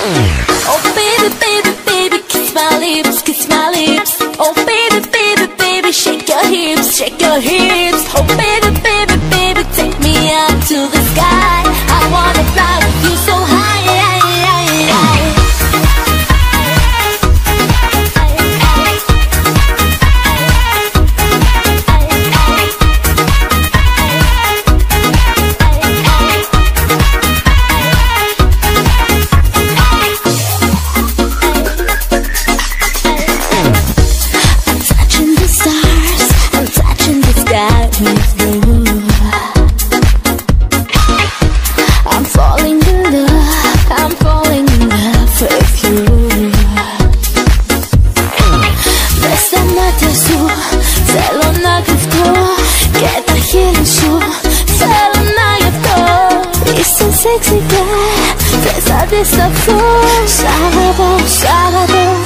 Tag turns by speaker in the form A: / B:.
A: Oh baby, baby, baby, kiss my lips, kiss my lips. Oh baby, baby, baby, shake your hips, shake your hips. Oh baby, baby, baby, take me up to the sky. I wanna fly with you so high. I'm falling in love with you. Бессмертный су, зелена гифто, get a healing show, зелена гифто. It's so sexy, girl, there's a disappointment. Salvador, Salvador.